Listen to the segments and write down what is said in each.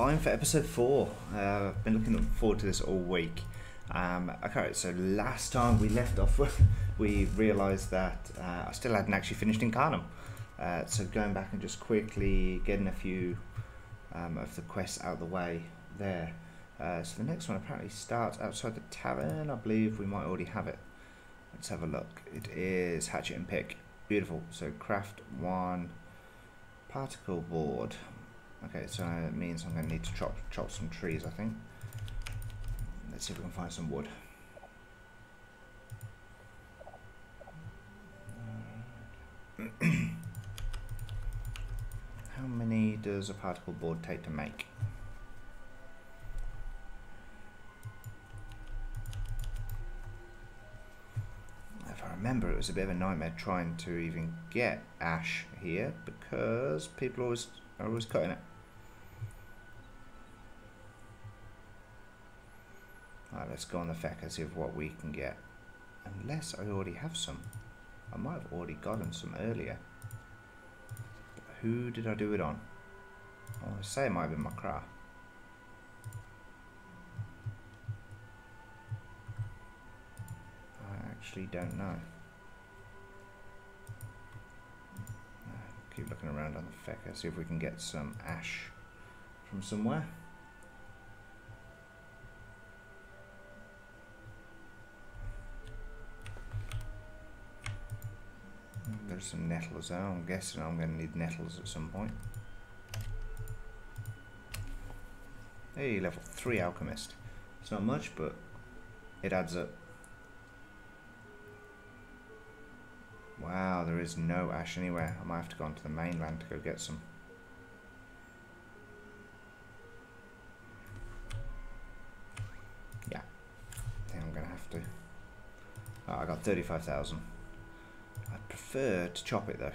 time for episode 4. I've been looking forward to this all week. Okay, so last time we left off, we realised that I still hadn't actually finished Incarnum. So going back and just quickly getting a few of the quests out of the way there. So the next one apparently starts outside the tavern. I believe we might already have it. Let's have a look. It is Hatchet and Pick. Beautiful. So craft 1 particle board. Okay, so it means I'm going to need to chop some trees, I think. Let's see if we can find some wood. How many does a particle board take to make? If I remember, it was a bit of a nightmare trying to even get ash here because people are always cutting it. Alright, let's go on the FEC and see what we can get. Unless I already have some. I might have already gotten some earlier. But who did I do it on? I want to say it might have been Makra. I actually don't know. Keep looking around on the FEC, see if we can get some ash from somewhere. There's some nettles there. I'm guessing I'm going to need nettles at some point. Hey, level 3 alchemist. It's not much, but it adds up. Wow, there is no ash anywhere. I might have to go onto the mainland to go get some. Yeah, I think I'm going to have to. Oh, I got 35,000. I'd prefer to chop it though.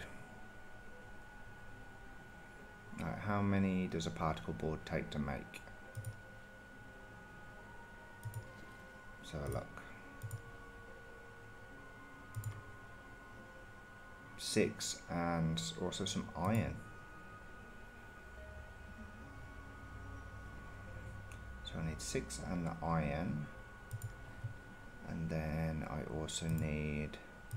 Alright, how many does a particle board take to make? Let's have a look. 6 and also some iron. So I need 6 and the iron. And then I also need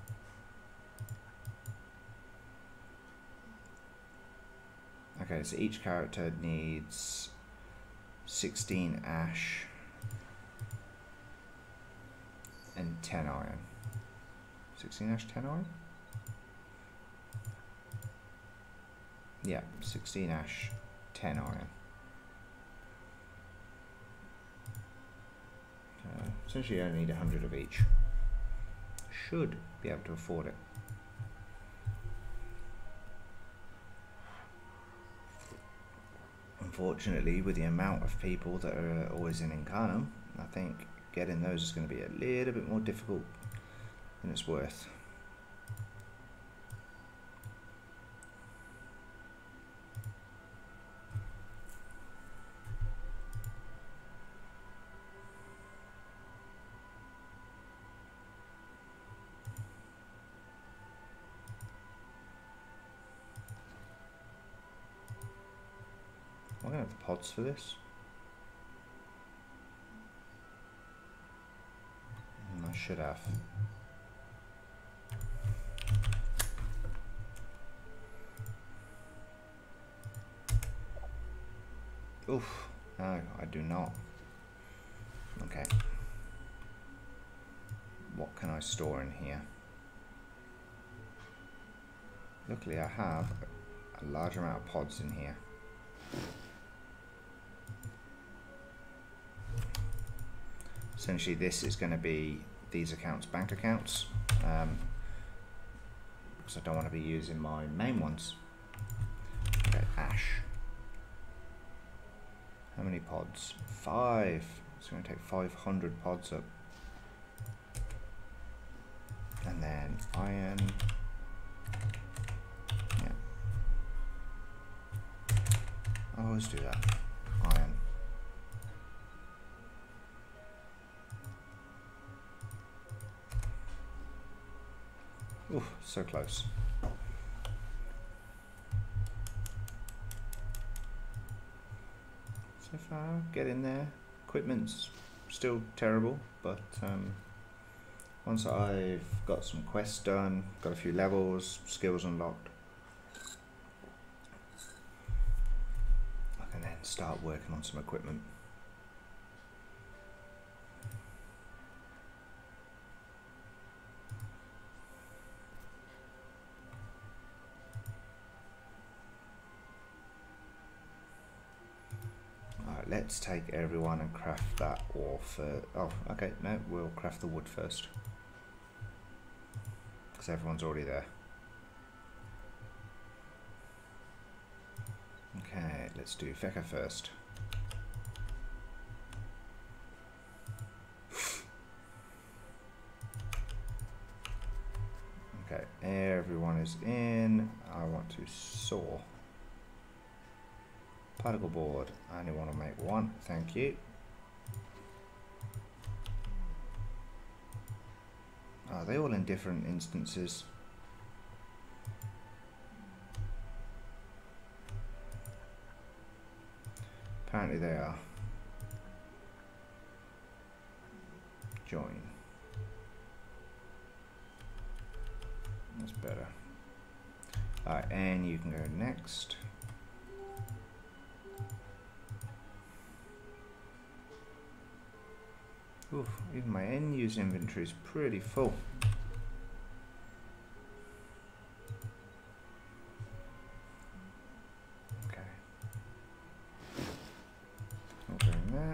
okay, so each character needs 16 ash and 10 iron. 16 ash, 10 iron? Yeah, 16 ash, 10 iron. Essentially I only need 100 of each. Should be able to afford it. Unfortunately, with the amount of people that are always in Incarnum, I think getting those is going to be a little bit more difficult than it's worth. I'm going to have the pods for this. I should have. Oof, no, I do not. Okay. What can I store in here? Luckily I have a large amount of pods in here. Essentially this is going to be these accounts bank accounts because I don't want to be using my main ones. Okay, ash. How many pods? 5. It's going to take 500 pods up. And then iron. Yeah. I always do that. Iron. Ooh, so close. getting there. Equipment's still terrible, but once I've got some quests done, got a few levels, skills unlocked, I can then start working on some equipment. Let's take everyone and craft that ore for... Oh, okay, no, we'll craft the wood first. Because everyone's already there. Okay, let's do Feka first. Okay, everyone is in. I want to saw. Particle board, I only want to make one, thank you. Are they all in different instances? Apparently they are. Join. That's better. Alright, and you can go next. Oof, even my end use inventory is pretty full. Okay. Not doing that.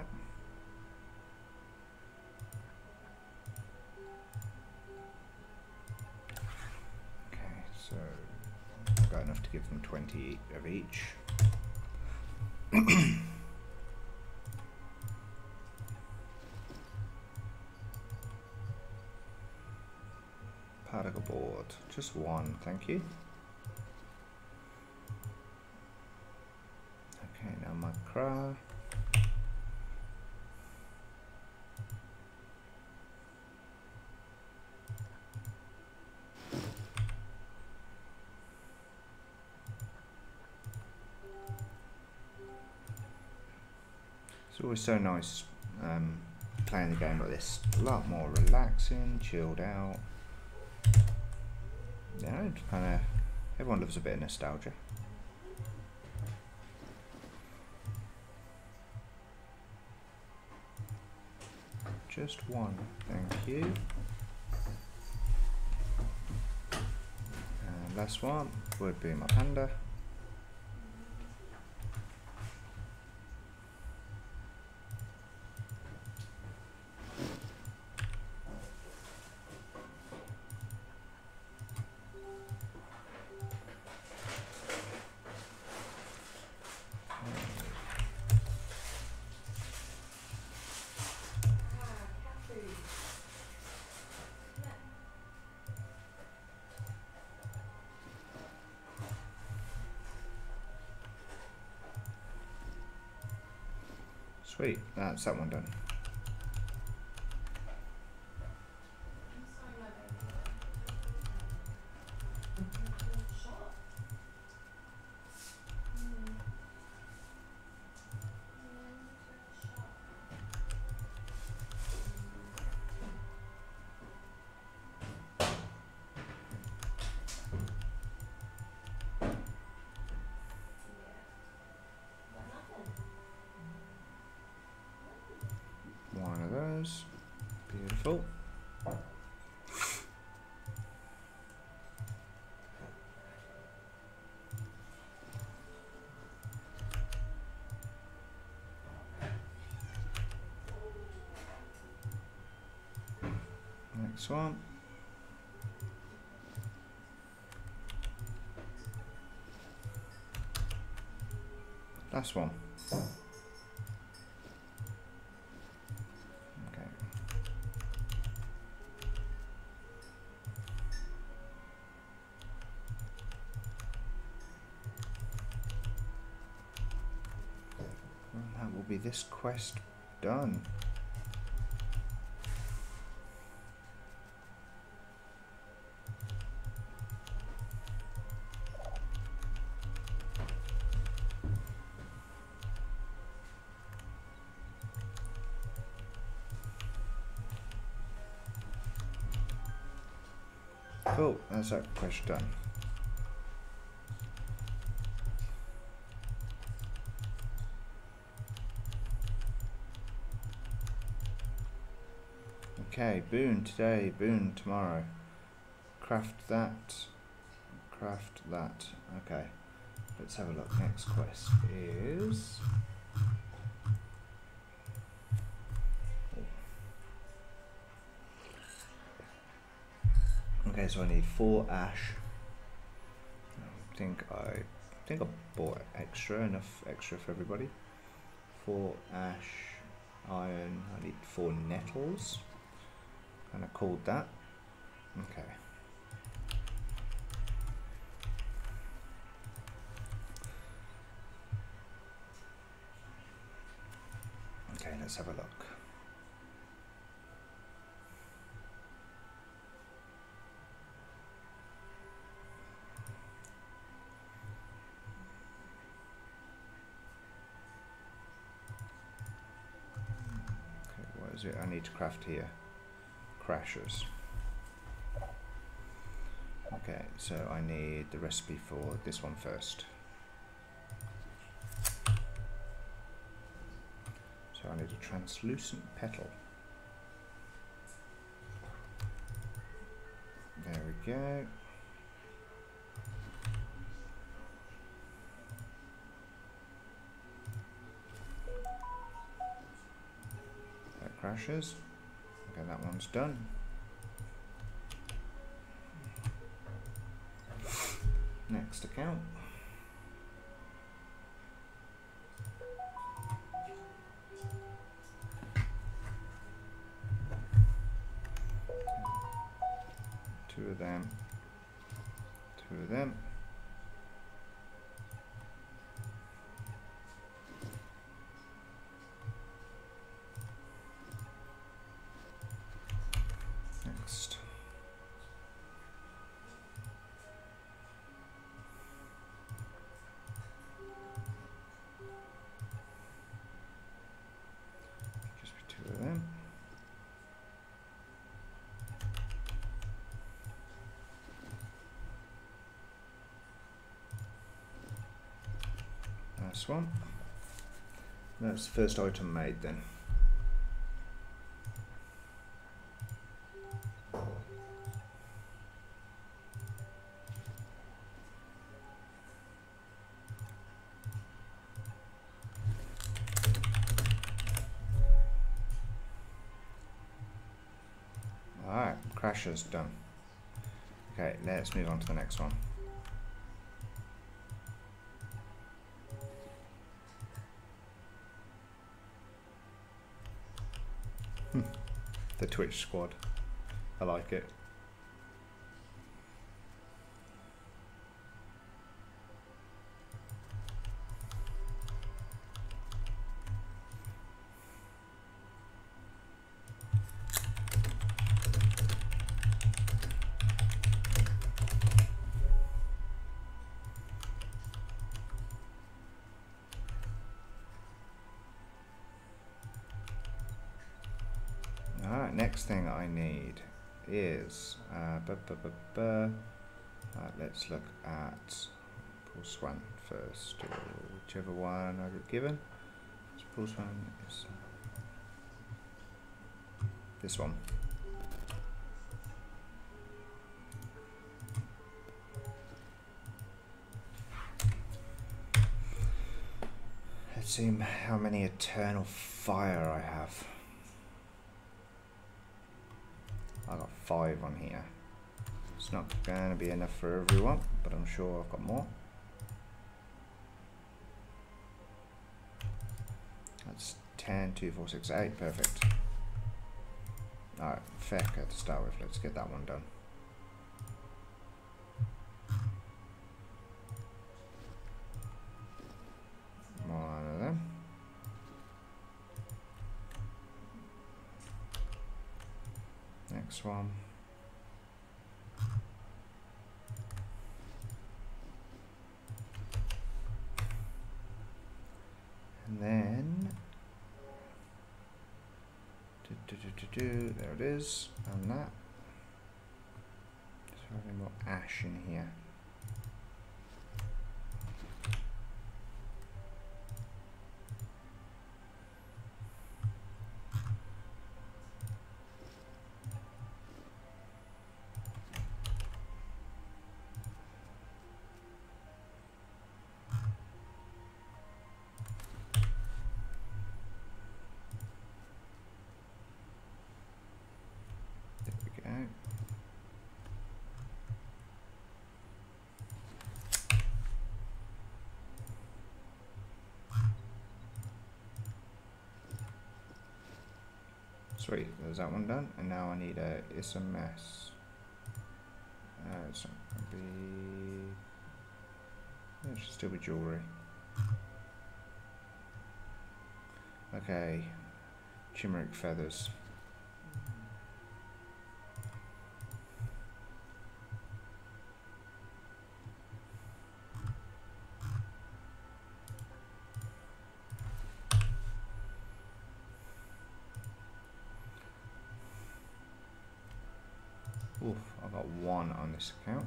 Okay, so I've got enough to give them 20 of each. Particle board, just one, thank you. Okay, now my cra. It's always so nice playing the game like this. A lot more relaxing, chilled out. Yeah, it's kind of, everyone loves a bit of nostalgia. Just one, thank you. And last one would be my panda. Sweet, that's that one done. One of those. Beautiful. Next one. Last one. Okay. Well, that will be this quest done. Cool, that's that quest done. Okay, boon today, boon tomorrow. Craft that. Craft that. Okay, let's have a look. Next quest is... Okay, so I need 4 ash. I think I bought enough extra for everybody. 4 ash, iron. I need 4 nettles. And I called that. Okay. Okay, let's have a look. Okay, what is it I need to craft here? Crashers. Okay, so I need the recipe for this one first. So I need a translucent petal. There we go. That crashes. Okay, that one's done. Next account. Two of them. Next. Just be 2 of them. Nice one. That's the first item made then. Alright, crasher's done. Okay, let's move on to the next one. The Twitch squad. I like it. Alright, next thing I need is let's look at pulse 1 first, or whichever one I got given. So pulse 1 is this one. Let's see how many eternal fire I have. I got 5 on here. It's not going to be enough for everyone, but I'm sure I've got more. That's 10, 2, 4, 6, 8. Perfect. Alright, Fecker to start with. Let's get that one done. One of them. Next one. And then there it is, and that. So there any more ash in here? There we go. Sweet, there's that one done, and now I need a It's a Mess. It's not gonna be. It should still be jewellery. Okay, chimeric feathers. Oof, I got one on this account.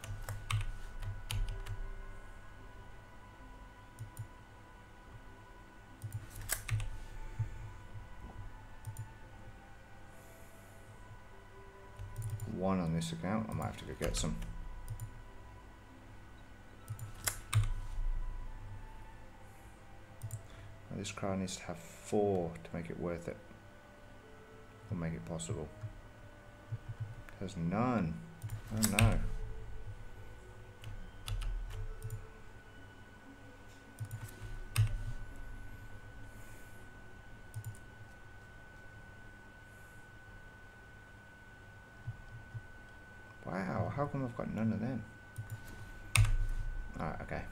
One on this account. I might have to go get some. Now this crowd needs to have 4 to make it worth it, or make it possible. There's none. Oh no. Wow, how come I've got none of them? Alright, okay.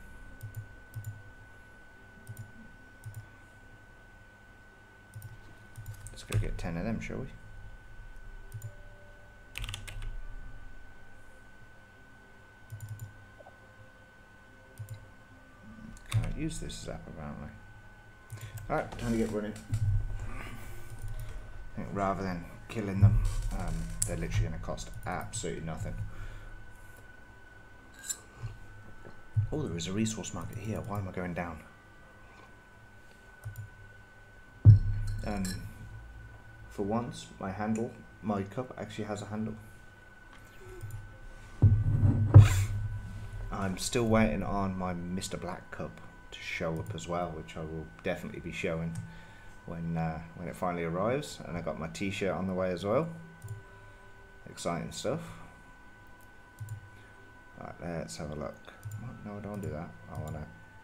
Let's go get 10 of them, shall we? Can't use this app apparently. Alright, time to get running. I think rather than killing them, they're literally going to cost absolutely nothing. Oh, there is a resource market here. Why am I going down? For once, my cup actually has a handle. I'm still waiting on my Mr. Black cup to show up as well, which I will definitely be showing when it finally arrives. And I got my t-shirt on the way as well. Exciting stuff. Right, let's have a look. No, I don't want to do that. I want to.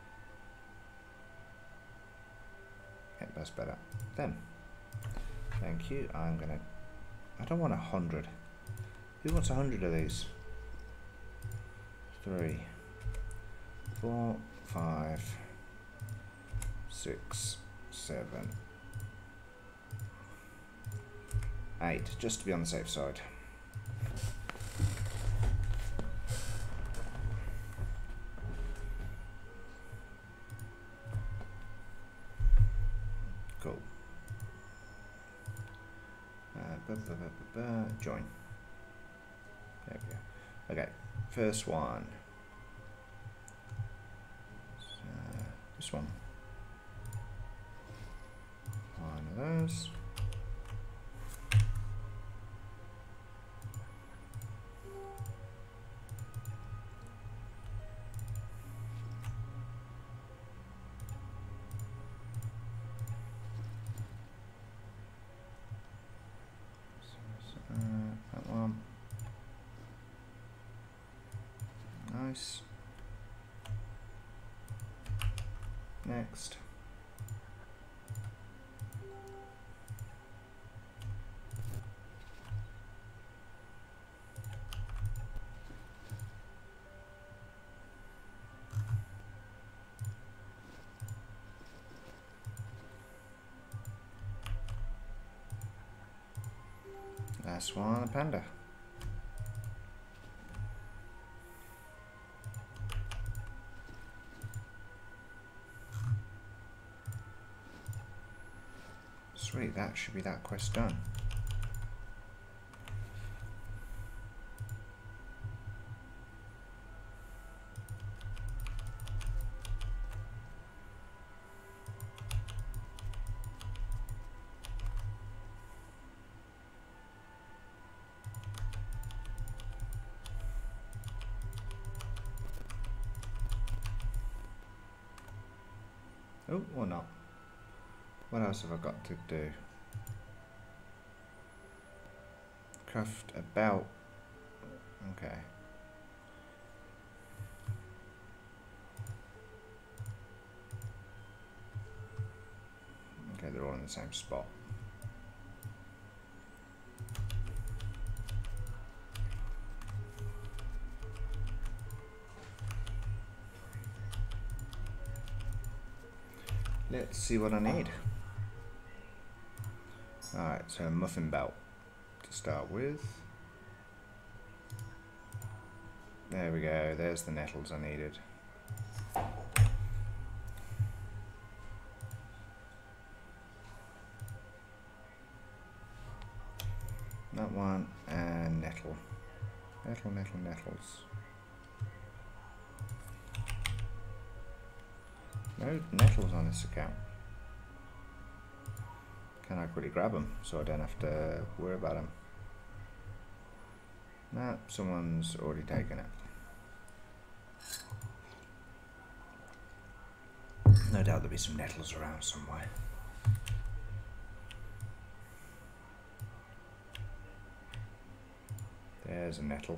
Yeah, that's better. Then, thank you. I'm gonna. I don't want 100. Who wants 100 of these? 3, 4, 5, 6, 7, 8, just to be on the safe side. Cool. Join. There we go. Okay, first one. This one. One of those. That one. Nice. Next. Last one, a panda. Sweet, that should be that quest done. Oh, or not. What else have I got to do? Craft a belt. Okay. Okay, they're all in the same spot. Let's see what I need. Alright, so a muffin belt to start with. There we go, there's the nettles I needed. That one, and nettle. Nettle, nettle, nettles. No nettles on this account. Can I quickly grab them so I don't have to worry about them? Nah, someone's already taken it. No doubt there'll be some nettles around somewhere. There's a nettle.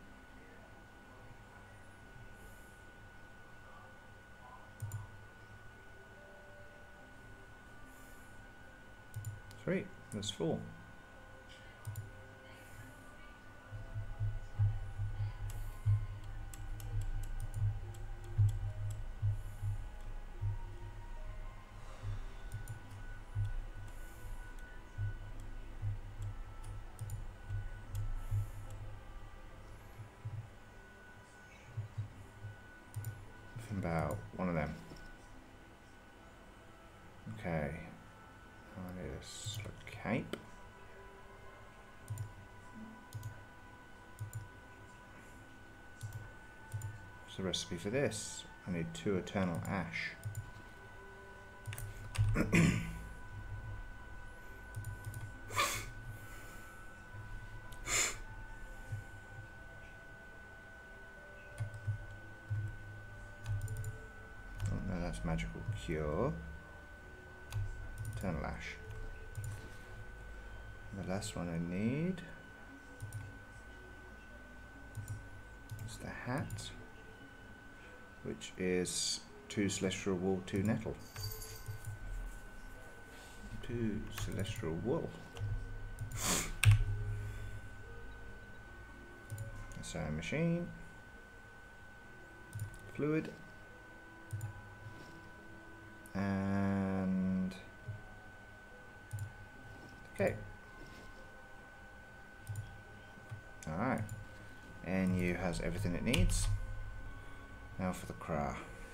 Sweet, there's 4. About one of them. Okay. I need a slug cape. What's the recipe for this? I need 2 eternal ash. Magical cure. Eternal ash. The last one I need is the hat, which is 2 celestial wool, 2 nettle. 2 celestial wool. Sewing machine. Fluid. And okay. Alright. NU has everything it needs. Now for the cra.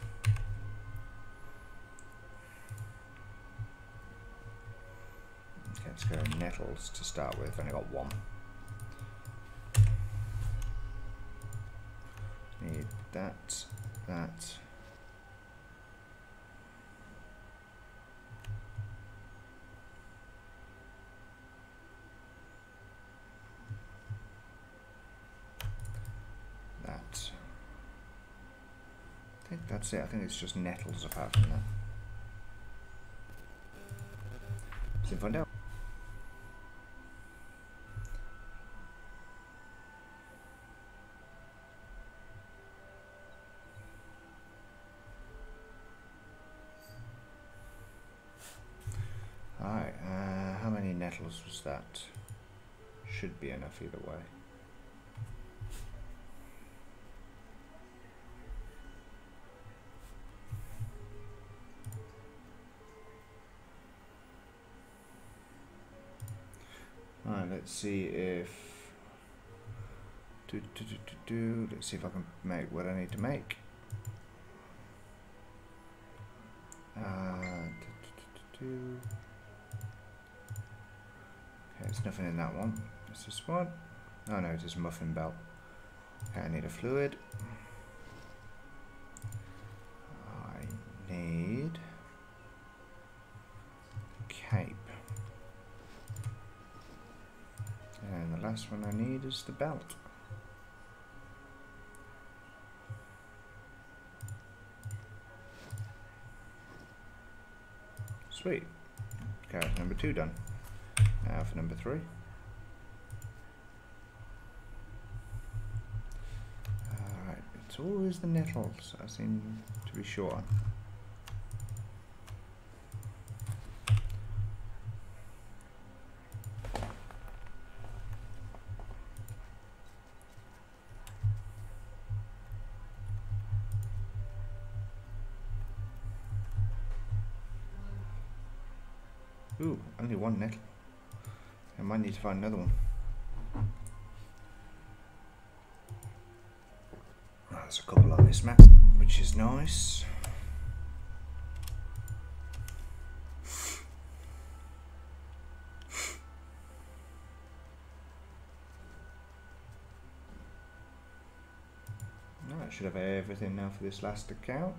Okay, let's go nettles to start with. I've only got 1. Need that, that. I think that's it. I think it's just nettles apart from that. Let's find out. Alright, how many nettles was that? Should be enough either way. Alright, let's see if let's see if I can make what I need to make. Okay, there's nothing in that one. It's this one. Oh no, it's just muffin belt. Okay, I need a fluid. I need cape. And the last one I need is the belt. Sweet. Carrot number 2 done. Now for number 3. Alright, it's always the nettles I seem to be short on. Ooh, only one nettle. I might need to find another one. Oh, there's a couple on this map, which is nice. I should have everything now for this last account.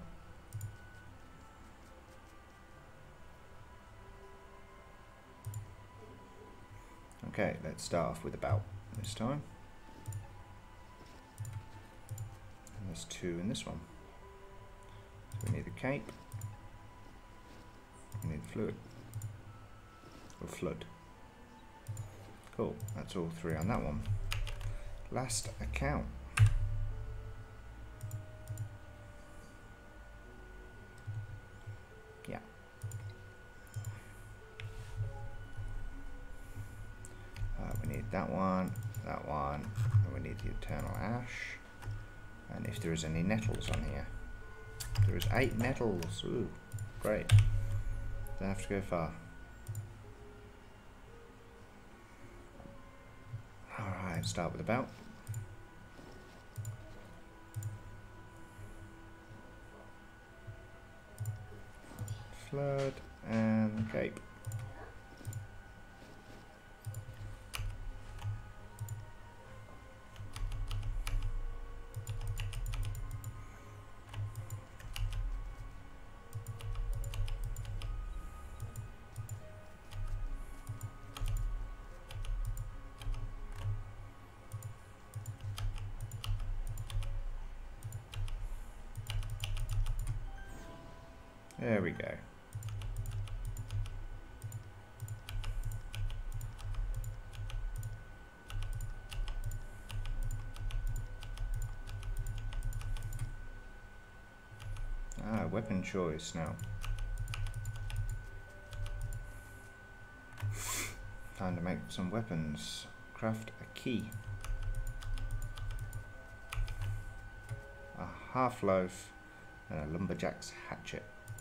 Okay, let's start off with a belt this time. And there's 2 in this one. So we need the cape. We need the fluid. Or flood. Cool, that's all 3 on that one. Last account. Yeah. We need that one, and we need the Eternal Ash. And if there is any nettles on here. There is 8 nettles. Ooh, great. Don't have to go far. Alright, start with the belt. Flood and the cape. There we go. Ah, weapon choice now. Time to make some weapons. Craft a key. A half loaf and a lumberjack's hatchet.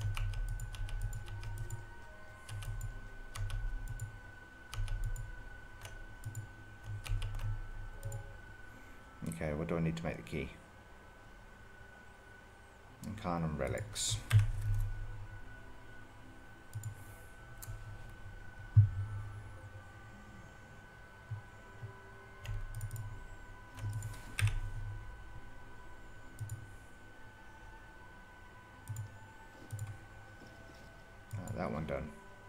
Okay, what do I need to make the key? Incarnum relics. That one done.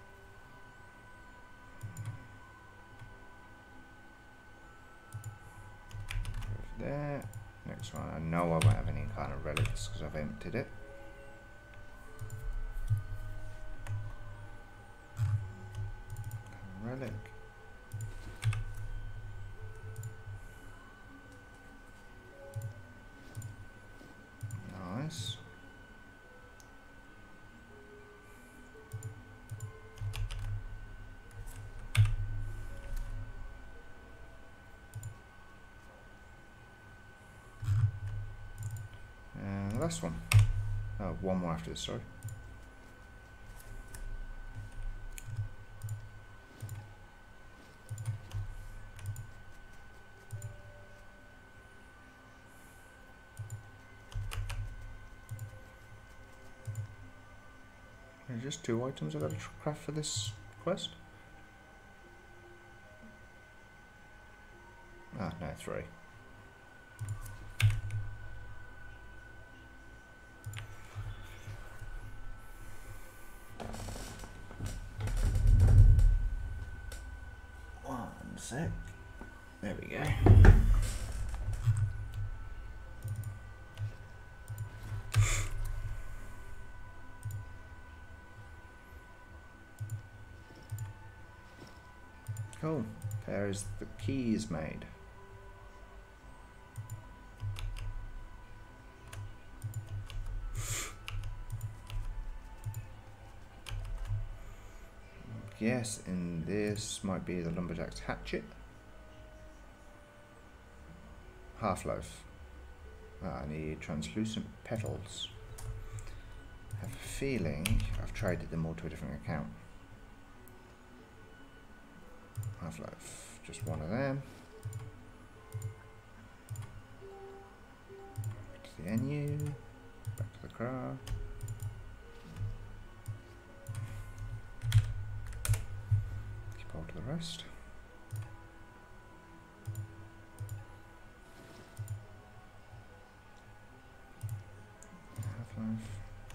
There. Next one. I know I won't have any kind of relics because I've emptied it. Relic. Nice. Last one. Oh, one more after this, sorry. There's just 2 items I've got to craft for this quest. Ah, no, 3. Sec. There we go. Cool. There is the keys made. Yes, and this might be the lumberjack's hatchet. Half-loaf. I need translucent petals. I have a feeling I've traded them all to a different account. Half-loaf, just one of them. Back to the NU, back to the craft. Keep hold of the rest. Half-life.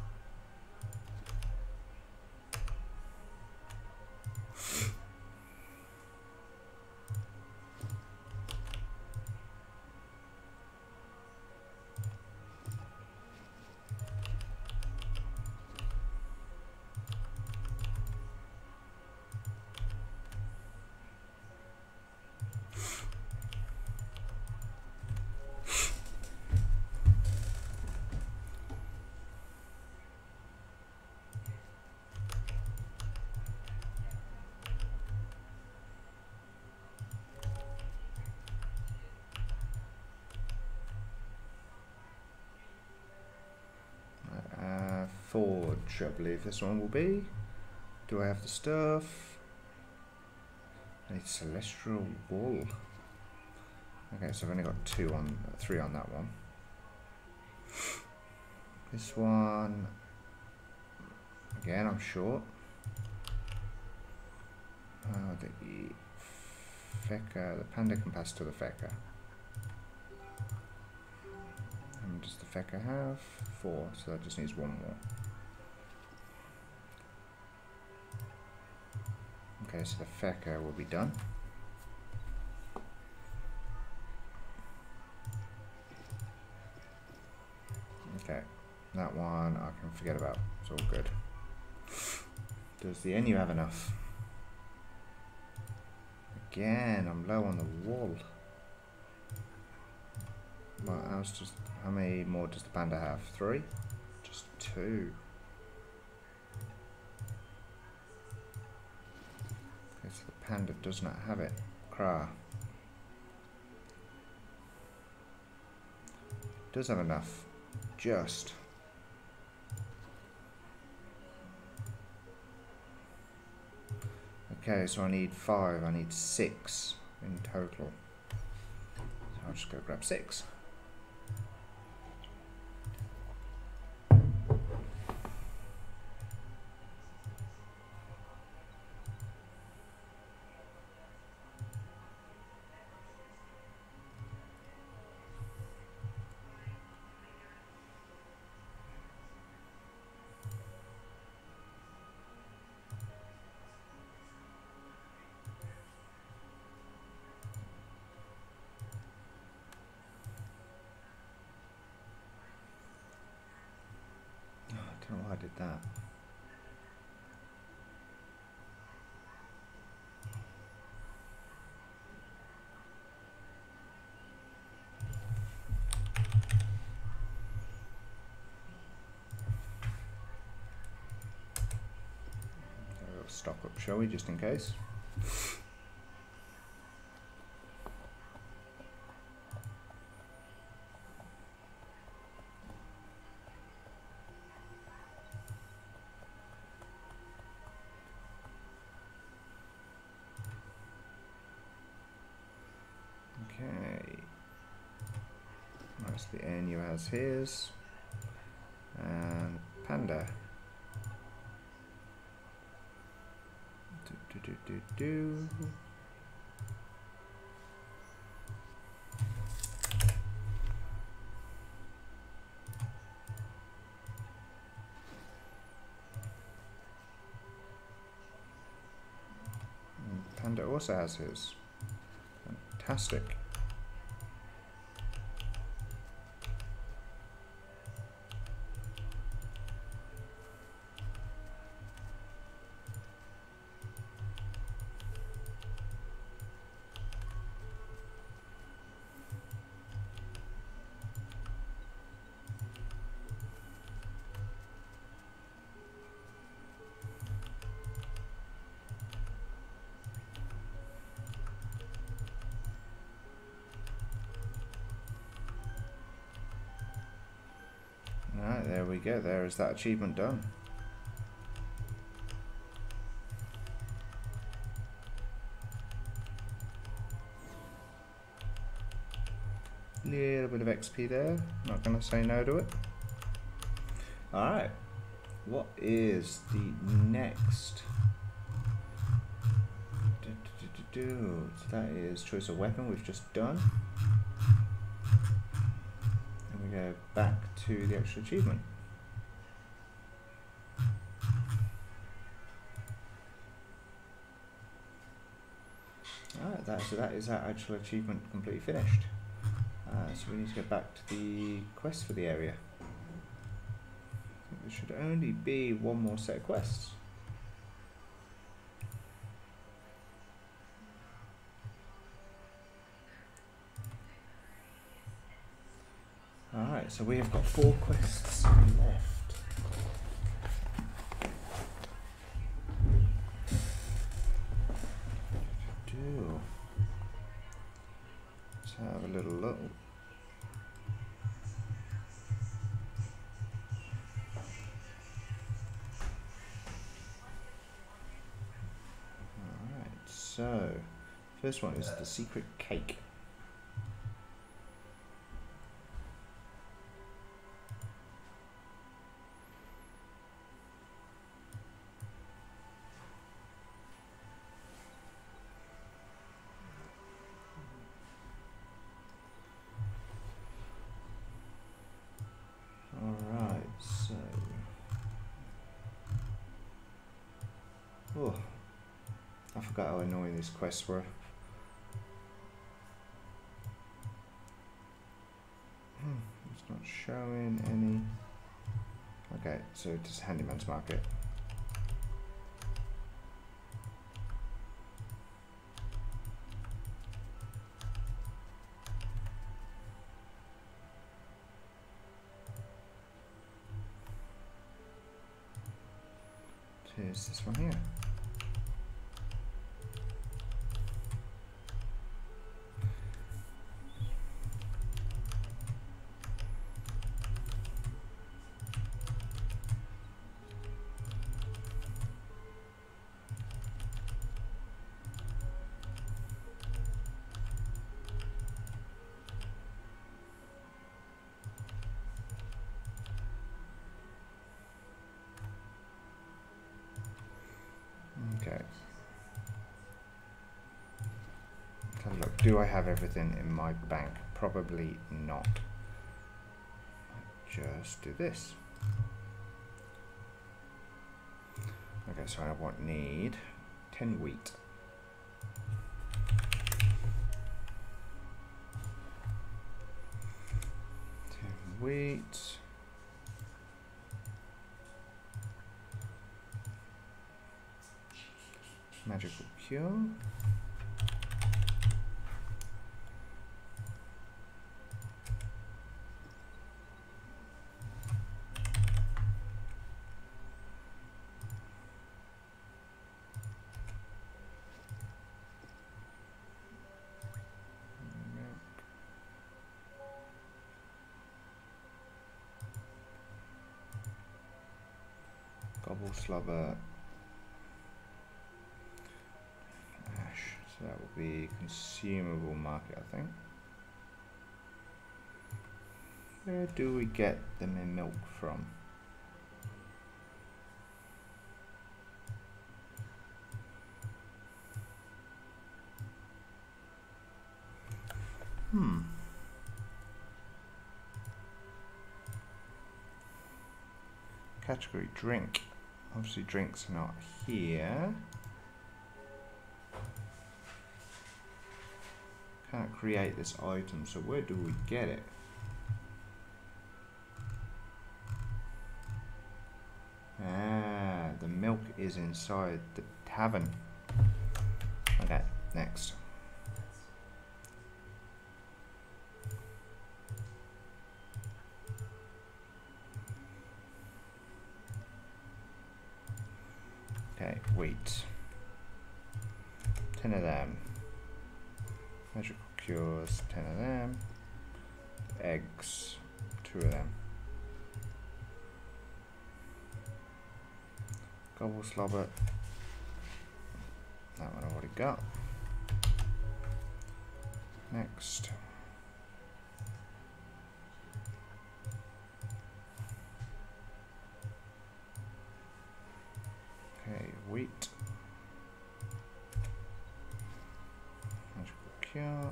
Forge, I believe this one will be. Do I have the stuff? I need celestial wool. Okay, so I've only got 3 on that one. This one, again, I'm short. The Fecker, the panda can pass to the Fecker. How many does the Fecker have? 4, so that just needs 1 more. Okay, so the Fecker will be done. Okay, that one I can forget about. It's all good. Does the NU have enough? Again, I'm low on the wool. What else does? How many more does the panda have? 3? Just 2. Okay, so the panda does not have it. Kra. Does have enough. Just. Okay, so I need 5. I need 6 in total. So I'll just go grab 6. I don't know why I did that. I'll stock up, shall we, just in case? Okay, that's the NU has his, and panda. Do. Panda also has his. Fantastic. Alright, there we go. There is that achievement done. Little bit of XP there. Not going to say no to it. Alright. What is the next? So that is choice of weapon we've just done. And we go back to the actual achievement. Alright, so that is our actual achievement completely finished. So we need to go back to the quest for the area. There should only be one more set of quests. Alright, so we have got 4 quests left. Let's have a little look. Alright, so first one is the secret cake. Oh, I forgot how annoying these quests were. It's not showing any. Okay, so it is Handyman's Market. Here's this one here. Okay. Let's have a look. Do I have everything in my bank? Probably not. Just do this. Okay, so I need 10 wheat. 10 wheat. Magical cure. Gobble slobber. So that will be consumable market, I think. Where do we get the milk from? Category drink. Obviously drinks are not here. Can't create this item, so where do we get it? Ah, the milk is inside the tavern. Okay, next. Okay, wheat. 10 of them. Magical cures, 10 of them. Eggs, 2 of them. Gobble slobber. That one I've already got. Next. Okay, wheat. Magical cure.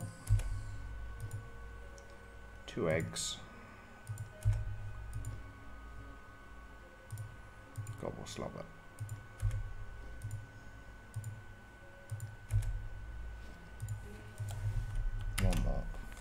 2 eggs. Gobble slobber. One more.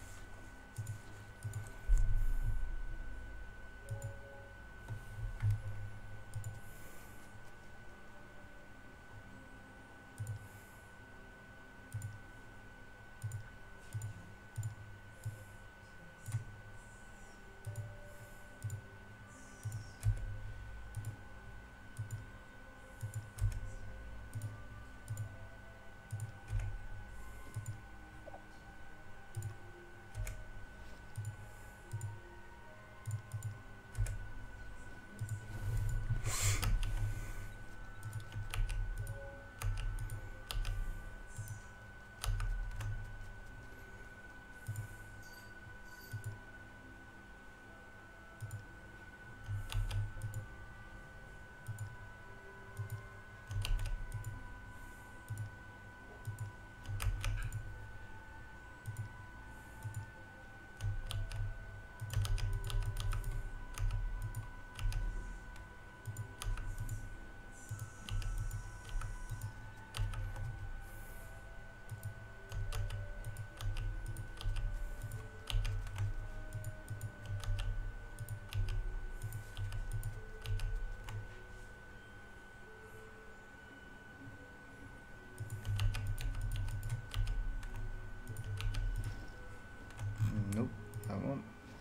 Nope, that one.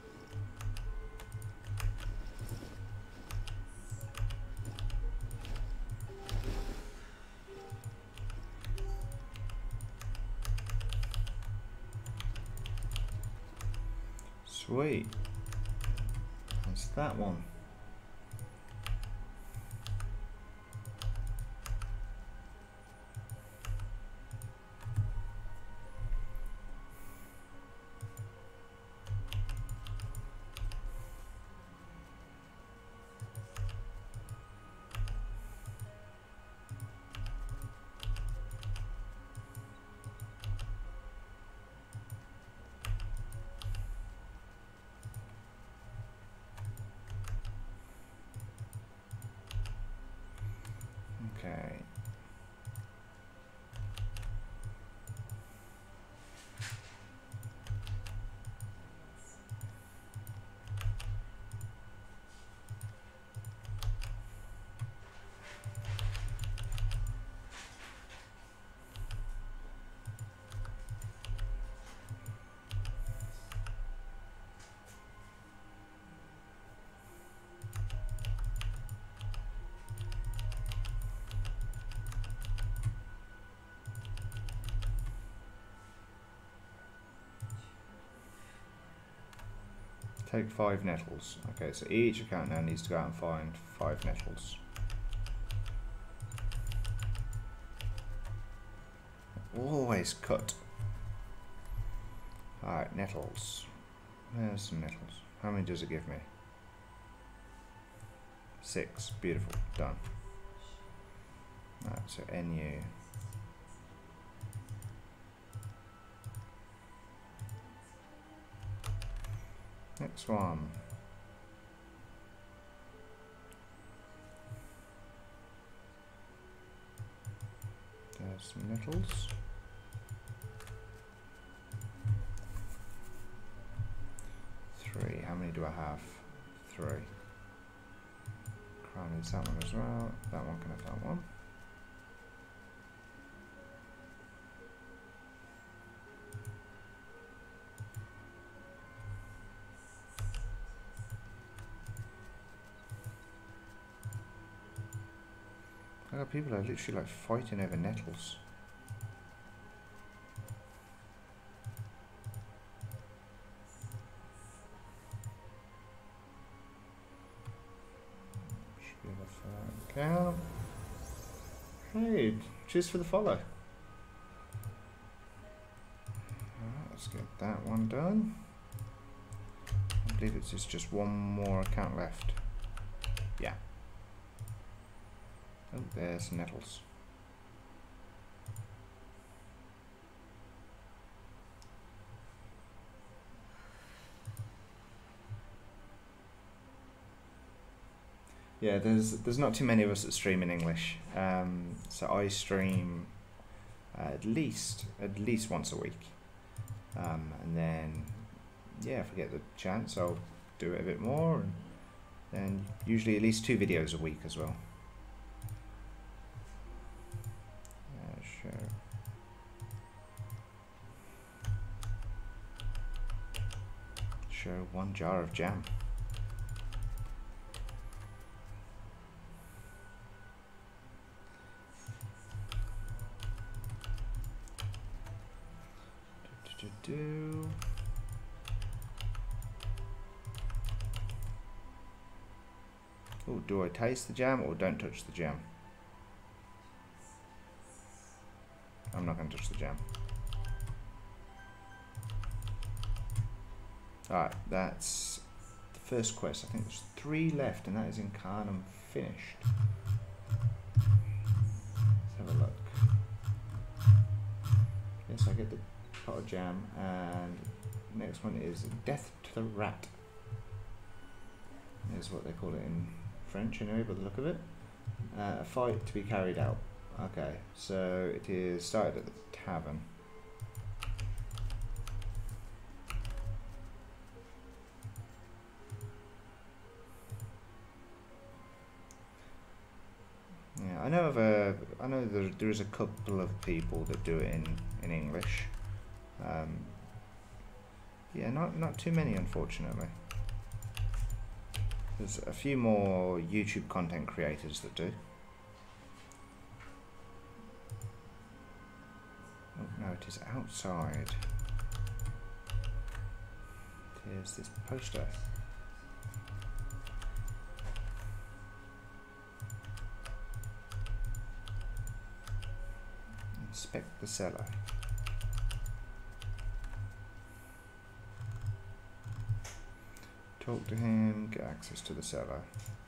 Sweet. That's that one. Okay. Take 5 nettles. Okay, so each account now needs to go out and find 5 nettles. Always cut. Alright, nettles. There's some nettles. How many does it give me? 6. Beautiful. Done. Alright, so NU. Next one. There's some nettles. 3. How many do I have? 3. Crown needs that one as well. That one can have that one. I got people are literally like fighting over nettles. Should be able to count. Hey, cheers for the follow. Alright, let's get that one done. I believe it's just one more account left. Yeah. Oh, there's Nettles. Yeah, there's not too many of us that stream in English. So I stream at least once a week, and then yeah, if I get the chance, I'll do it a bit more, and usually at least 2 videos a week as well. Show 1 jar of jam. Oh, do I taste the jam or don't touch the jam? I'm not going to touch the jam. Alright, that's the first quest. I think there's 3 left, and that is in Carnum finished. Let's have a look. Yes, I get the pot of jam, and next one is Death to the Rat. Is what they call it in French anyway, by the look of it. A fight to be carried out. Okay, so it is started at the tavern. Yeah, I know there is a couple of people that do it in English. Yeah, not too many, unfortunately. There's a few more YouTube content creators that do. Oh no, it is outside. Here's this poster. Inspect the cellar. Talk to him, get access to the cellar.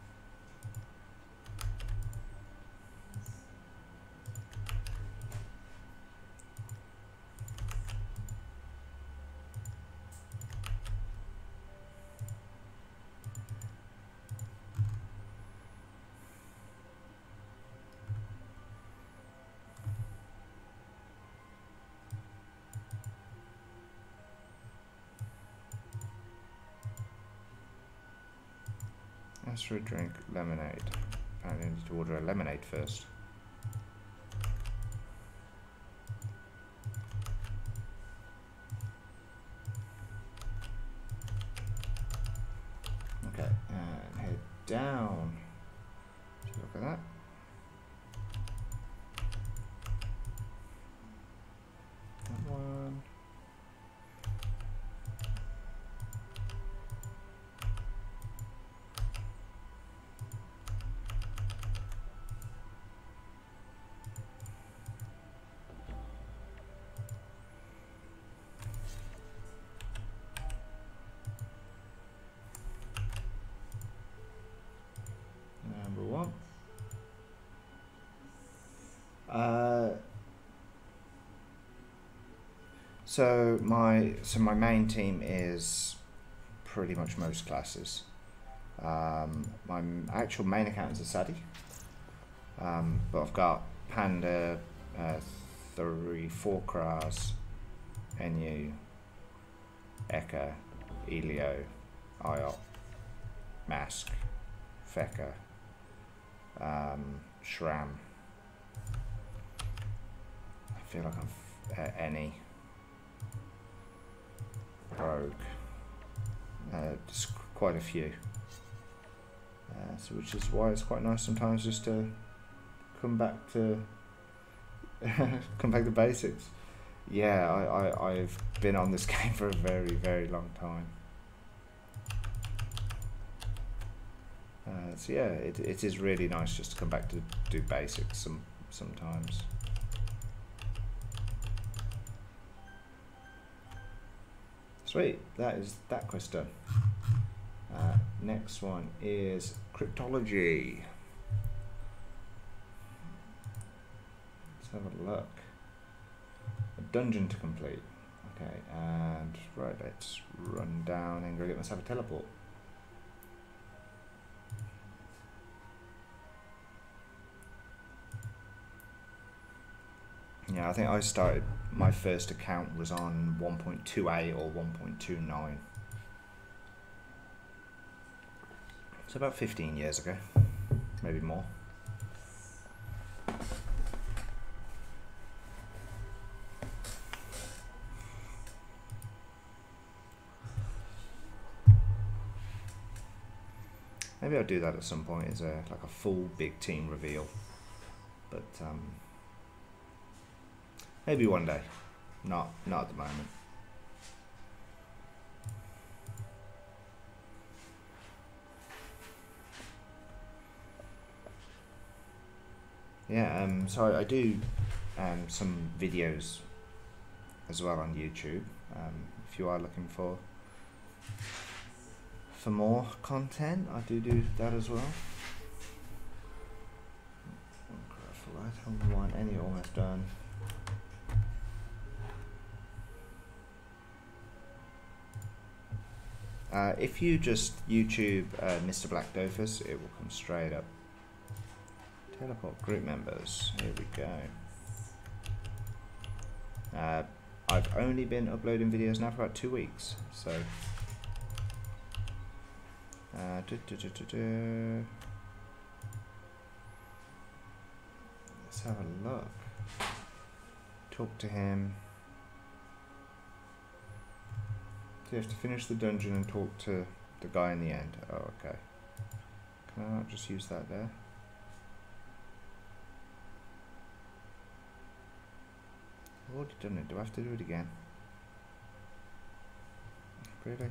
Ask for a drink, lemonade. Apparently I need to order a lemonade first. Okay, and head down. Look at that. That one. So my main team is pretty much most classes. My actual main account is a Sadi, but I've got Panda, 4 Kras, NU, Eka, Elio, IOP, Mask, Feka, Shram. I feel like I'm any. Rogue, just quite a few, so which is why it's quite nice sometimes just to come back to basics. Yeah, I've been on this game for a very, very long time. So yeah, it is really nice just to come back to do basics. sometimes. Sweet, that is that quest done. Next one is cryptology. Let's have a look. A dungeon to complete. Okay, and right, let's run down and go get myself a teleport. Yeah, I think I started, my first account was on 1.28 or 1.29. So about 15 years ago, maybe more. Maybe I'll do that at some point as a like a full big team reveal, but maybe one day, not at the moment. Yeah, so I do some videos as well on YouTube. If you are looking for more content, I do that as well. Hold on, and you're almost done. If you just YouTube Mr. Black Dofus, it will come straight up. Teleport group members. Here we go. I've only been uploading videos now for about 2 weeks, so. Let's have a look. Talk to him. So you have to finish the dungeon and talk to the guy in the end. Oh, okay. Can I not just use that there? I've already done it. Do I have to do it again? Really?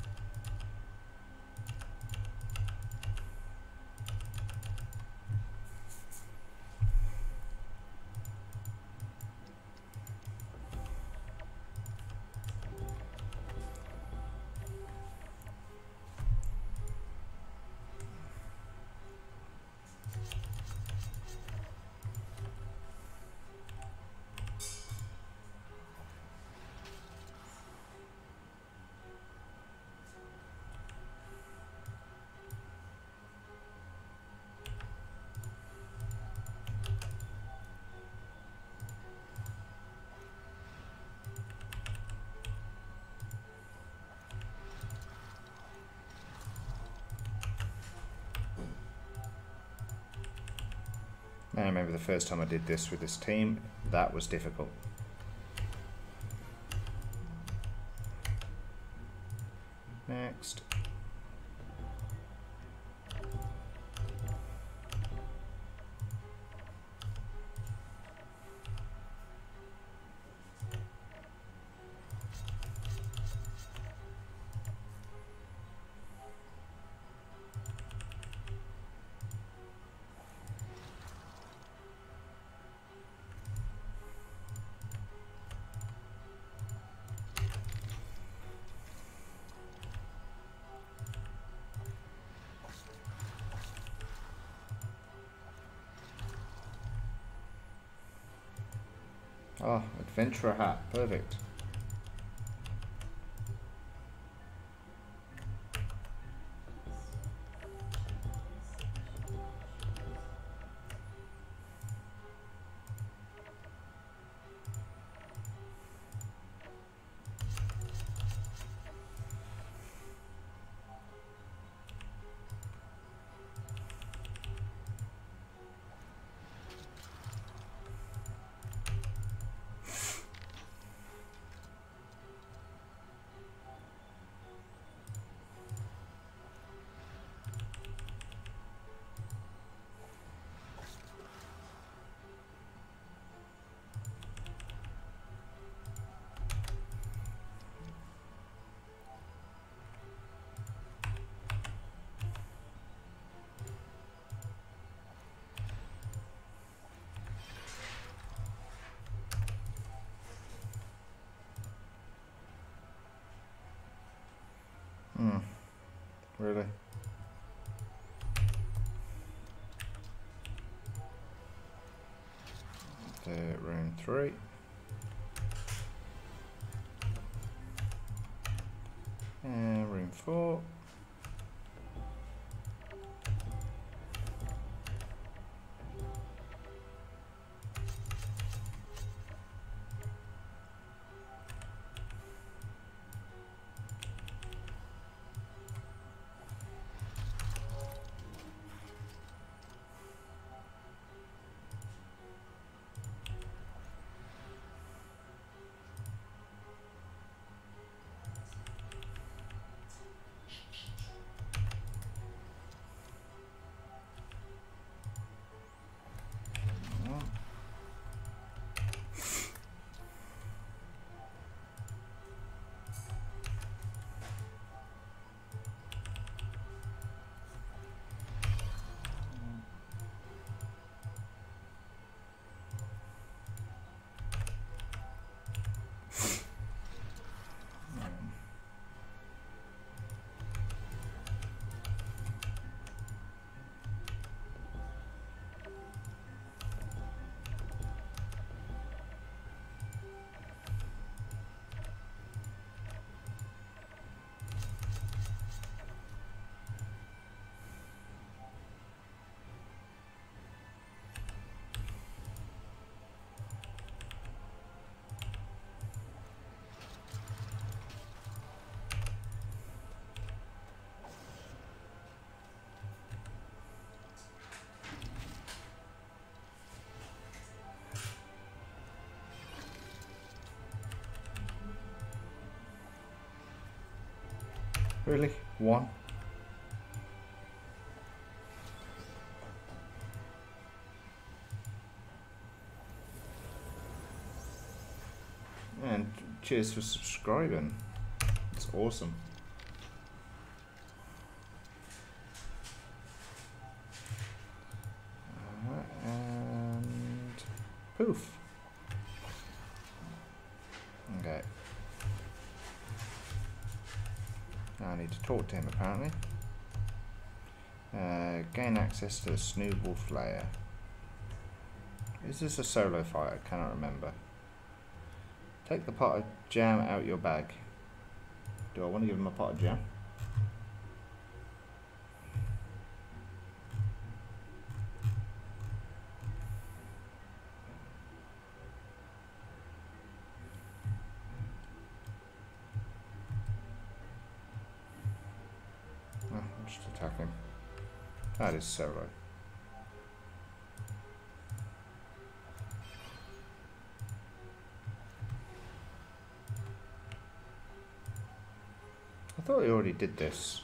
I remember the first time I did this with this team, that was difficult. Next. Oh, adventurer hat, perfect. Really? Room 3. And room 4. Really? 1? And cheers for subscribing. It's awesome. And poof. Okay. Now I need to talk to him apparently. Gain access to the Snood Wolf lair. Is this a solo fight? I cannot remember. Take the pot of jam out your bag. Do I want to give him a pot of jam? Oh, I'll just attack him. That is solo. I thought he already did this.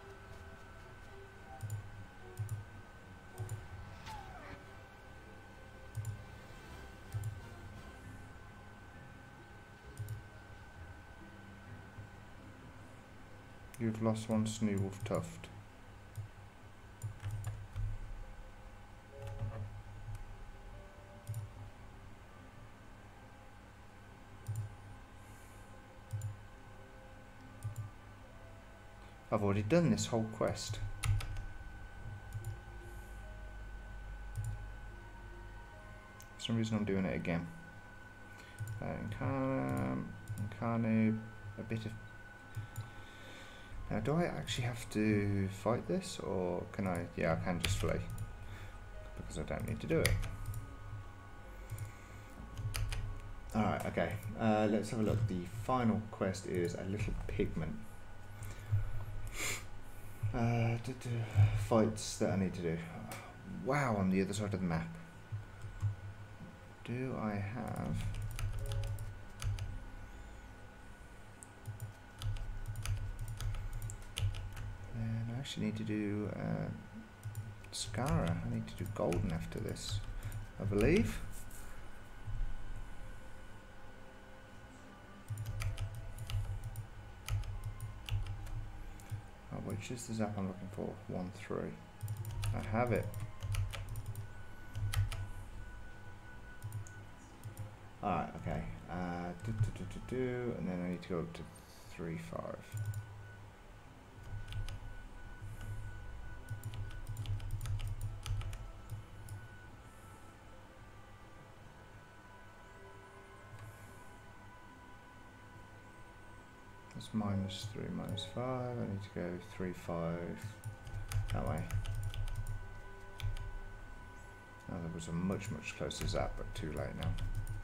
You've lost one Snood Wolf tuft. I've already done this whole quest. For some reason I'm doing it again. Incarnate, a bit of... Now do I actually have to fight this, or can I... Yeah, I can just flee. Because I don't need to do it. Alright, okay. Let's have a look. The final quest is a little pigment. Fights that I need to do. Wow, on the other side of the map. Do I have... Then I actually need to do Skara. I need to do Golden after this, I believe. Which is the zap I'm looking for? 1-3. I have it. Alright, okay. And then I need to go up to 3-5. That's -3, -5. I need to go 3, 5 that way. Oh, there was a much closer zap, but too late now.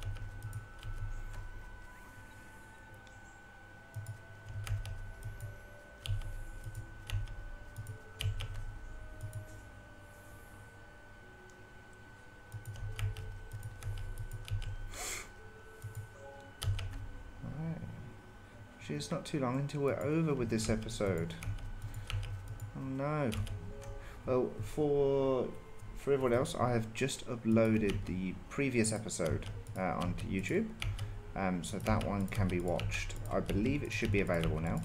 It's not too long until we're over with this episode. Oh no. Well, for everyone else, I have just uploaded the previous episode onto YouTube, so that one can be watched. I believe it should be available now.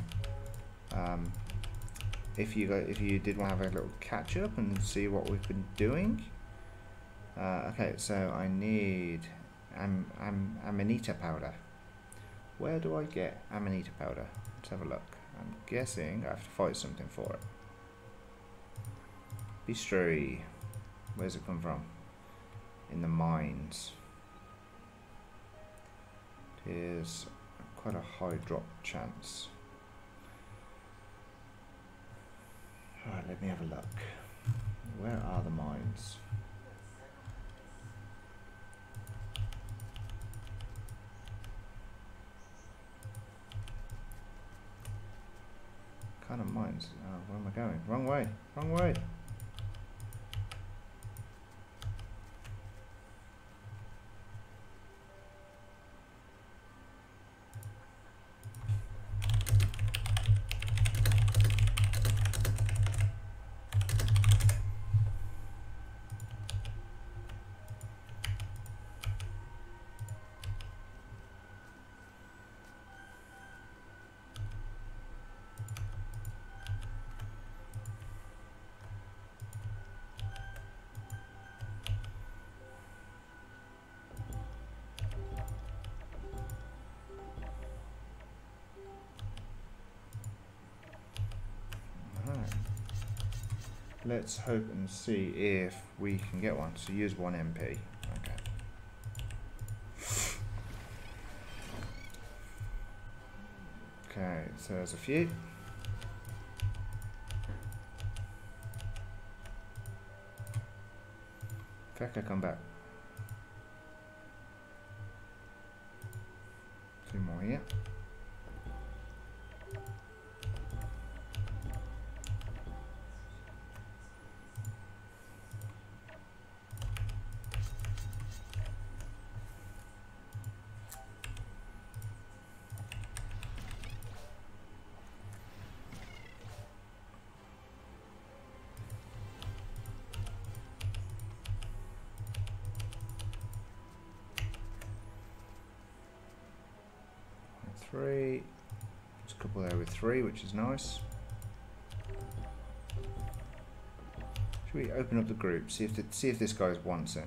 If you did want to have a little catch up and see what we've been doing. Okay, so I need Amanita powder. Where do I get Amanita powder? Let's have a look. I'm guessing I have to fight something for it. Beastry. Where's it come from? In the mines. Here's quite a high drop chance. Alright, let me have a look. Where are the mines? Kind of mines. Oh, where am I going? Wrong way. Wrong way. Let's hope and see if we can get one. So use 1 MP. Okay. Okay, so there's a few. Feka, come back. 2 more here. Three. There's a couple there with 3, which is nice. Should we open up the group? See if this guy's once in.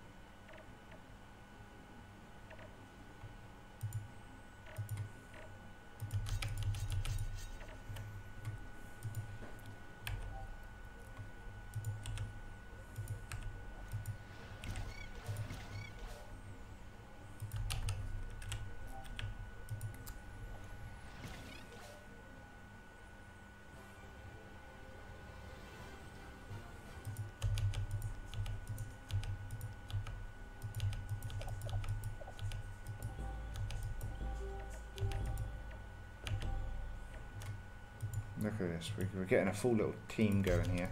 Look at this, we're getting a full little team going here.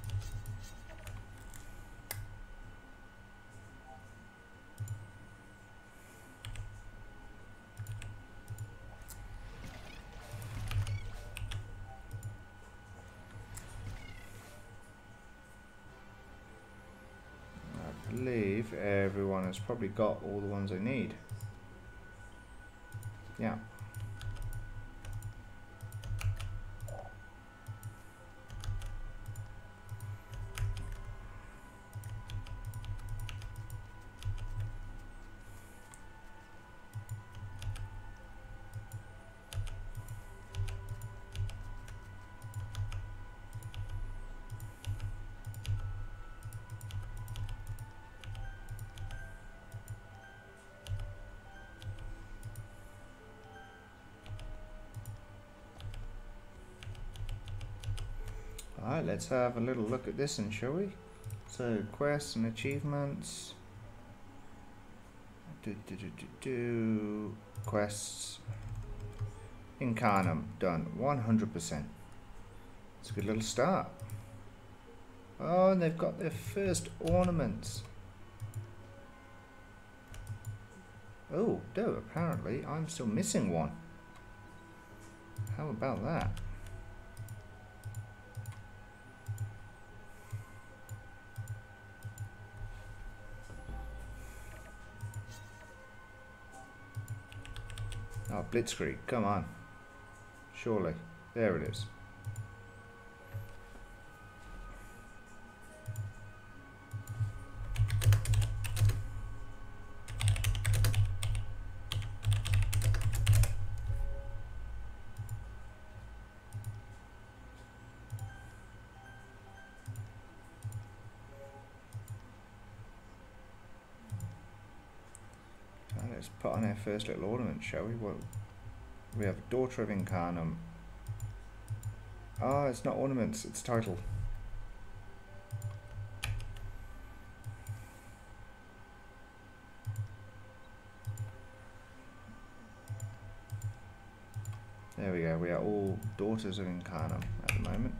I believe everyone has probably got all the ones they need. Yeah. Alright, let's have a little look at this, and shall we? So, quests and achievements. Quests. Incarnum, done. 100%. It's a good little start. Oh, and they've got their first ornaments. Oh, no, apparently I'm still missing one. How about that? Oh, Blitzkrieg, come on. Surely. There it is. Let's put on our first little ornament, shall we? Well, we have Daughter of Incarnum. Ah, it's not ornaments, it's title. There we go, we are all Daughters of Incarnum at the moment.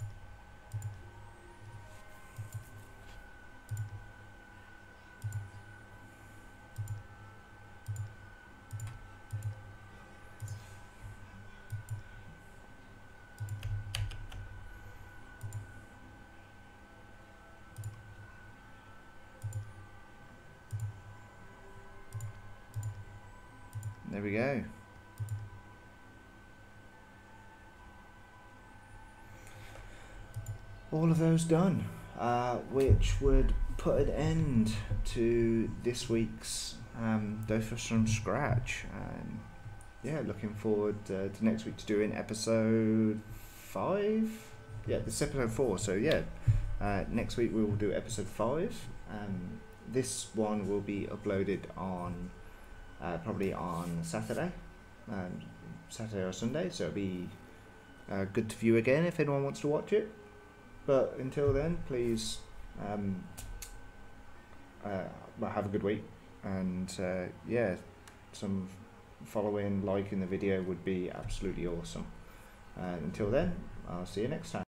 There we go. All of those done, which would put an end to this week's Dofus from Scratch. Yeah, looking forward to next week to doing episode 5. Yeah, this is episode 4. So yeah, next week we will do episode 5. This one will be uploaded on probably on Saturday, Saturday or Sunday. So it'll be good to view again if anyone wants to watch it. But until then, please well, have a good week, and yeah, some following, liking the video would be absolutely awesome. Until then, I'll see you next time.